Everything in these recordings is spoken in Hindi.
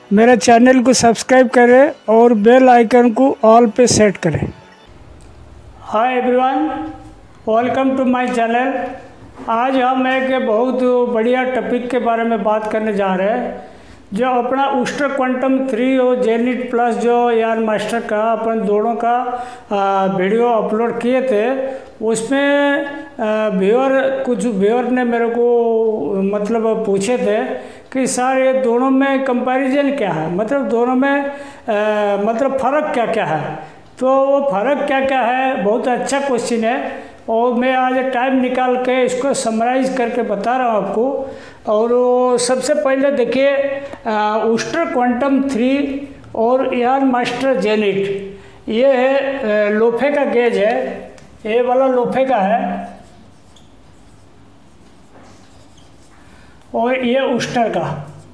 मेरे चैनल को सब्सक्राइब करें और बेल आइकन को ऑल पे सेट करें। Hi everyone, welcome to my channel. आज हम एक बहुत बढ़िया टॉपिक के बारे में बात करने जा रहे हैं। जो अपना ऊस्टर क्वांटम 3 और जेनिट प्लस जो यार मास्टर का अपन दोनों का वीडियो अपलोड किए थे, उसमें कुछ व्यूअर ने मेरे को मतलब पूछे थे कि सर ये दोनों में कंपैरिजन क्या है, मतलब दोनों में मतलब फ़र्क क्या क्या है। तो वो फ़र्क क्या क्या है, बहुत अच्छा क्वेश्चन है और मैं आज टाइम निकाल के इसको समराइज़ करके बता रहा हूँ आपको। और सबसे पहले देखिए, ऊस्टर क्वांटम 3 और यार मास्टर जेनिट, ये है लोफे का गेज है, ये वाला लोफे का है और ये ऊस्टर का,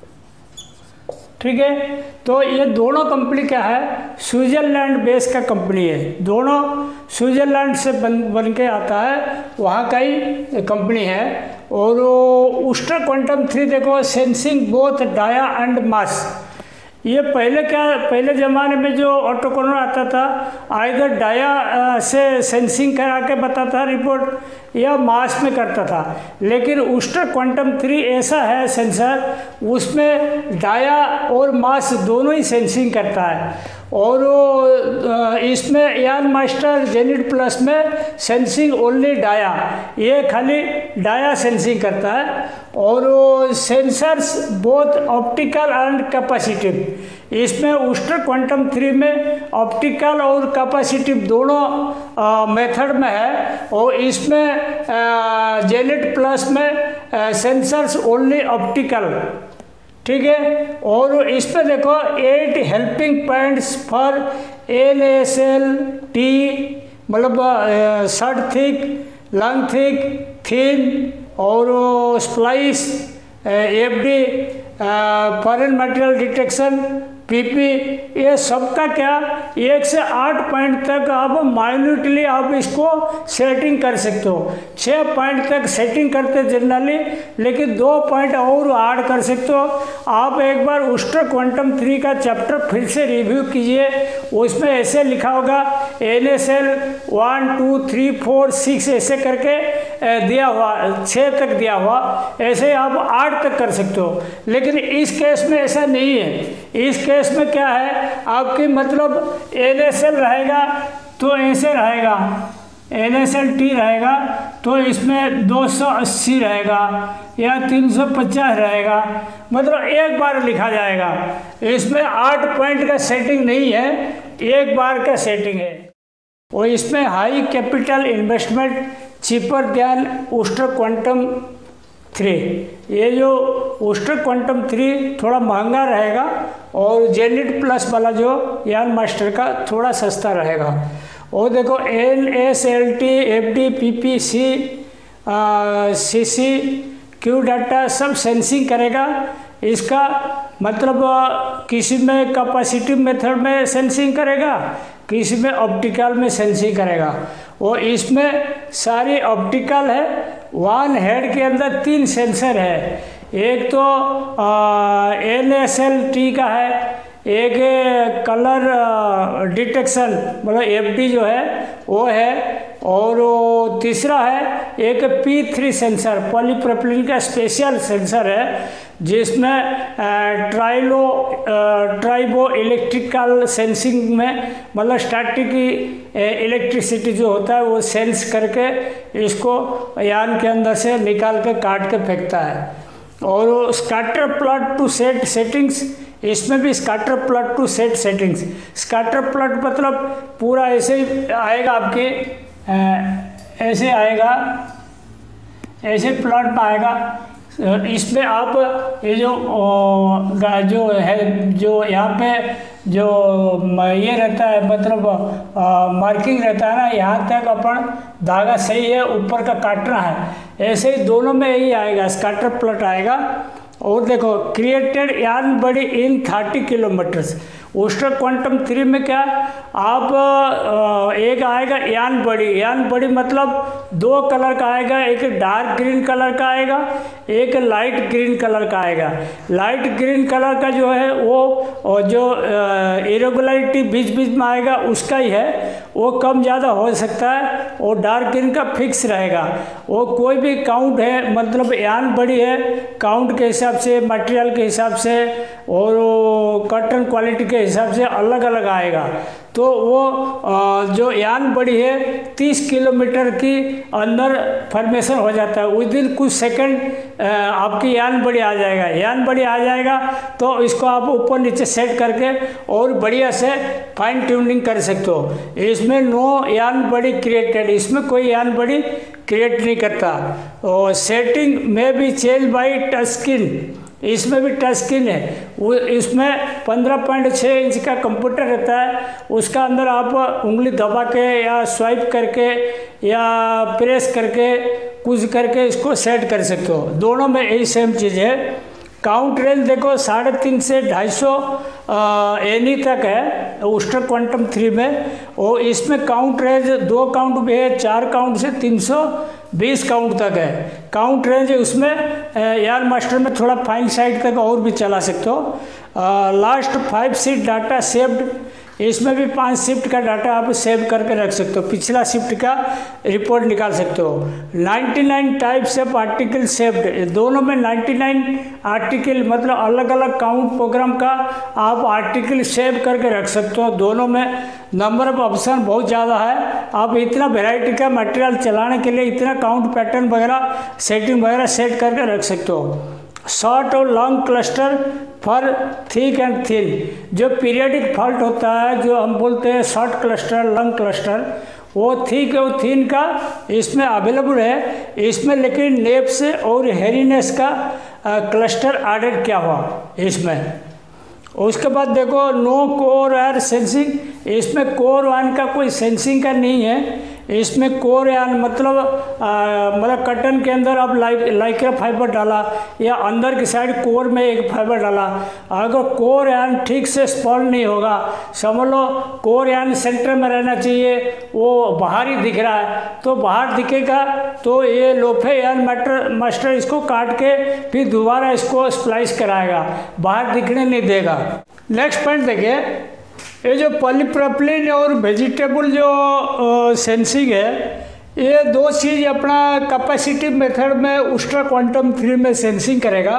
ठीक है। तो ये दोनों कंपनी क्या है, स्विट्ज़रलैंड बेस का कंपनी है, दोनों स्विट्ज़रलैंड से बन के आता है, वहाँ का ही कंपनी है। और ऊस्टर क्वांटम 3 देखो, sensing both dia and mass. ये पहले ज़माने में जो ऑटोकोनर आता था, आइदर डाया से सेंसिंग करा के बताता रिपोर्ट या मास में करता था, लेकिन ऊस्टर क्वांटम 3 ऐसा है सेंसर, उसमें डाया और मास दोनों ही सेंसिंग करता है। और इसमें यार मास्टर जेनिट प्लस में सेंसिंग ओनली डाया, ये खाली डाया सेंसिंग करता है। और sensors both optical and capacitive, इसमें ऊस्टर क्वांटम 3 में ऑप्टिकल और कैपेसिटिव दोनों मेथड में है, और इसमें जेनिट प्लस में सेंसर्स ओनली ऑप्टिकल, ठीक है। और इसमें देखो 8 हेल्पिंग पॉइंट्स फॉर NaSL-T, मतलब short thick, long thick, thin और splice, FD, foreign material detection, PP, ये सबका क्या 1 से 8 पॉइंट तक आप माइन्यूटली आप इसको सेटिंग कर सकते हो। 6 पॉइंट तक सेटिंग करते जनरली, लेकिन 2 पॉइंट और ऐड कर सकते हो। आप एक बार ऊस्टर क्वांटम 3 का चैप्टर फिर से रिव्यू कीजिए, उसमें ऐसे लिखा होगा NaSL 1 2 3 4 6 ऐसे करके दिया हुआ, 6 तक दिया हुआ, ऐसे आप 8 तक कर सकते हो। लेकिन इस केस में ऐसा नहीं है। इस केस में क्या है, आपकी मतलब NaSL रहेगा तो ऐसे रहेगा, NaSL-T रहेगा तो इसमें 280 रहेगा या 350 रहेगा, मतलब एक बार लिखा जाएगा। इसमें 8 पॉइंट का सेटिंग नहीं है, एक बार का सेटिंग है। और इसमें high capital investment cheaper than Uster Quantum 3। ये जो ऊस्टर क्वांटम 3 थोड़ा महंगा रहेगा और जेनिट प्लस वाला जो यार मास्टर का थोड़ा सस्ता रहेगा। और देखो NaSL-T, FD, PP, CC, Q data सब सेंसिंग करेगा। इसका मतलब किसी में कैपेसिटिव मेथड में सेंसिंग करेगा, किसी में ऑप्टिकल में सेंसिंग करेगा। और इसमें सारी ऑप्टिकल है। वन हेड के अंदर 3 सेंसर है, एक तो NaSL-T का है, एक कलर डिटेक्शन मतलब FD जो है वो है, और तीसरा है एक P3 सेंसर, पॉलीप्रोपिलीन का स्पेशल सेंसर है, जिसमें ट्राइबो इलेक्ट्रिकल सेंसिंग में मतलब स्टैटिक इलेक्ट्रिसिटी जो होता है वो सेंस करके इसको यान के अंदर से निकाल के काट के फेंकता है। और scatter plot to set settings, इसमें भी scatter plot to set settings. Scatter plot मतलब पूरा ऐसे ही आएगा, आपके ऐसे आएगा, ऐसे प्लॉट में आएगा। इसमें आप ये जो है, जो यहाँ पे जो ये रहता है, मतलब मार्किंग रहता है ना, यहाँ तक अपन धागा सही है, ऊपर का काटना है, ऐसे ही दोनों में यही आएगा, स्कैटर प्लॉट आएगा। और देखो created yarn body in 30 kilometres, Uster Quantum 3 में क्या आप एक आएगा यान बड़ी मतलब 2 कलर का आएगा, एक डार्क ग्रीन कलर का आएगा, एक लाइट ग्रीन कलर का आएगा। लाइट ग्रीन कलर का जो है वो जो इरेगुलरिटी बीच बीच में आएगा उसका ही है, वो कम ज़्यादा हो सकता है, और डार्क ग्रीन का फिक्स रहेगा। वो कोई भी काउंट है, मतलब यान बड़ी है, काउंट के हिसाब से, मटेरियल के हिसाब से और कॉटन क्वालिटी के हिसाब से अलग अलग आएगा। तो वो जो यान बड़ी है 30 किलोमीटर की अंदर फॉर्मेशन हो जाता है, उस दिन कुछ सेकंड आपकी यान बड़ी आ जाएगा। तो इसको आप ऊपर नीचे सेट करके और बढ़िया से फाइन ट्यूनिंग कर सकते हो। इसमें नो यान बड़ी क्रिएटेड, इसमें कोई यान बड़ी क्रिएट नहीं करता। और सेटिंग में भी चेंज बाई टच स्क्रीन, इसमें भी टच स्क्रीन है। वो इसमें 15.6 इंच का कंप्यूटर रहता है, उसका अंदर आप उंगली दबा के या स्वाइप करके या प्रेस करके कुछ करके इसको सेट कर सकते हो। दोनों में यही सेम चीज़ है। काउंट रेंज देखो 350 से 250 एनी तक है ऊस्टर क्वांटम 3 में, और इसमें काउंट रेंज 2 काउंट भी है, 4 काउंट से 320 काउंट तक है काउंट रेंज। उसमें यार मास्टर में थोड़ा फाइन साइड तक और भी चला सकते हो। लास्ट 5 शिफ्ट डाटा सेव्ड, इसमें भी 5 शिफ्ट का डाटा आप सेव करके रख सकते हो, पिछला शिफ्ट का रिपोर्ट निकाल सकते हो। 99 टाइप्स ऑफ आर्टिकल सेव्ड, दोनों में 99 आर्टिकल मतलब अलग अलग काउंट प्रोग्राम का आप आर्टिकल सेव करके रख सकते हो। दोनों में नंबर ऑफ ऑप्शन बहुत ज़्यादा है, आप इतना वेराइटी का मटेरियल चलाने के लिए इतना काउंट पैटर्न वगैरह सेटिंग वगैरह सेट करके रख सकते हो। शॉर्ट और long cluster for thick and thin, जो पीरियडिक फॉल्ट होता है जो हम बोलते हैं शॉर्ट क्लस्टर लॉन्ग क्लस्टर, वो थिक और थिन का इसमें अवेलेबल है। इसमें लेकिन नेप्स और हेरीनेस का क्लस्टर एडेड किया हुआ इसमें। उसके बाद देखो नो कोर एयर सेंसिंग, इसमें कोर वन का कोई सेंसिंग का नहीं है। इसमें कोर यान मतलब कटन के अंदर आप लाइक्रा फाइबर डाला या अंदर की साइड कोर में एक फाइबर डाला, अगर कोर यान ठीक से स्पॉन नहीं होगा, समझ लो कोर यान सेंटर में रहना चाहिए, वो बाहर ही दिख रहा है, तो बाहर दिखेगा तो ये लोफे यान मास्टर इसको काट के फिर दोबारा इसको स्प्लाइस कराएगा, बाहर दिखने नहीं देगा। नेक्स्ट पॉइंट देखिए, ये जो पॉलीप्रोपिलीन और वेजिटेबल जो सेंसिंग है, ये 2 चीज़ अपना कैपेसिटिव मेथड में ऊस्टर क्वांटम 3 में सेंसिंग करेगा,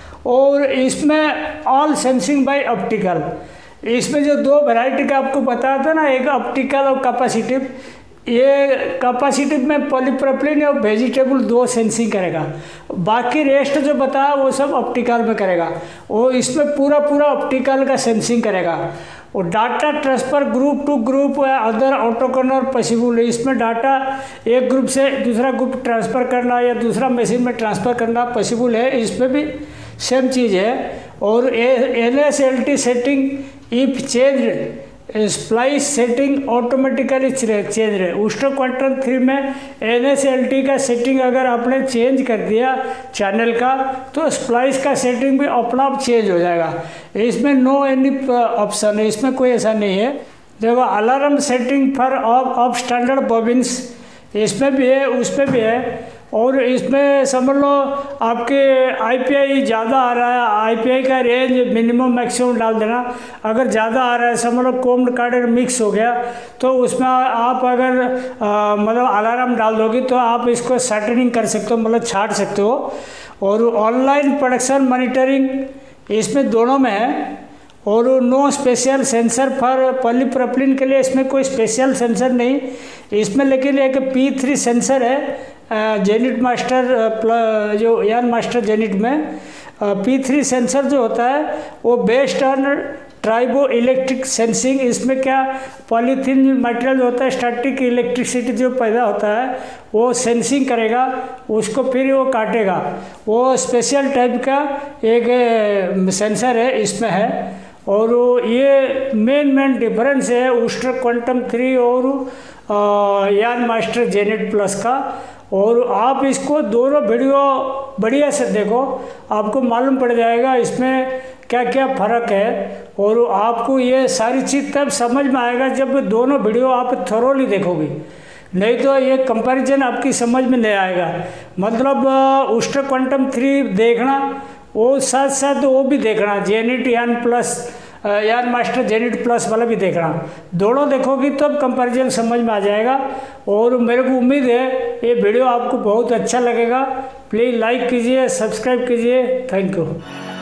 और इसमें ऑल सेंसिंग बाय ऑप्टिकल। इसमें जो 2 वैरायटी का आपको बताया था ना, एक ऑप्टिकल और कैपेसिटिव, ये कैपेसिटिव में पॉलीप्रोपिलीन और वेजिटेबल 2 सेंसिंग करेगा, बाकी रेस्ट जो बताया वो सब ऑप्टिकल में करेगा। वो इसमें पूरा ऑप्टिकल का सेंसिंग करेगा। और data transfer group to group या अदर ऑटोकॉनर पॉसिबल है, इसमें डाटा एक ग्रुप से दूसरा ग्रुप ट्रांसफ़र करना या दूसरा मशीन में ट्रांसफ़र करना पॉसिबल है, इसमें भी सेम चीज़ है। और NSLT setting if change splice setting automatically change रहे। ऊस्टर क्वांटम 3 में NSLT का सेटिंग अगर आपने चेंज कर दिया चैनल का, तो स्प्लाइस का सेटिंग भी अपना आप चेंज हो जाएगा। इसमें नो एनी ऑप्शन है, इसमें कोई ऐसा नहीं है। देखो alarm setting for off standard bobbins, इसमें भी है उसमें भी है। और इसमें समझ लो आपके IPI ज़्यादा आ रहा है, IPI का रेंज मिनिमम मैक्सिमम डाल देना। अगर ज़्यादा आ रहा है, समझ लो कोम्ड कार्डर मिक्स हो गया, तो उसमें आप अगर मतलब अलार्म डाल दोगे तो आप इसको सेटिंग कर सकते हो, मतलब छाट सकते हो। और ऑनलाइन प्रोडक्शन मॉनिटरिंग इसमें दोनों में है। और no special sensor for polypropylene के लिए इसमें कोई स्पेशल सेंसर नहीं इसमें, लेकिन एक P3 सेंसर है जेनिट मास्टर जो यान मास्टर जेनिट में P3 सेंसर जो होता है वो based on tribo electric sensing. इसमें क्या पॉलीथीन मटेरियल होता है, स्टैटिक इलेक्ट्रिसिटी जो पैदा होता है वो सेंसिंग करेगा, उसको फिर वो काटेगा। वो स्पेशल टाइप का एक सेंसर है इसमें है। और ये मेन डिफरेंस है ऊस्टर क्वांटम 3 और यान मास्टर जेनेट प्लस का। और आप इसको दोनों वीडियो बढ़िया से देखो, आपको मालूम पड़ जाएगा इसमें क्या क्या फ़र्क है, और आपको ये सारी चीज़ तब समझ में आएगा जब दोनों वीडियो आप थोरोली देखोगे, नहीं तो ये कंपैरिजन आपकी समझ में नहीं आएगा। मतलब उस्टर क्वांटम 3 देखना, वो साथ साथ वो भी देखना जेनिट यान प्लस यान मास्टर जेनिट प्लस वाला भी देखना। दोनों देखोगी तब कंपैरिजन समझ में आ जाएगा। और मेरे को उम्मीद है ये वीडियो आपको बहुत अच्छा लगेगा। प्लीज़ लाइक कीजिए, सब्सक्राइब कीजिए। Thank you.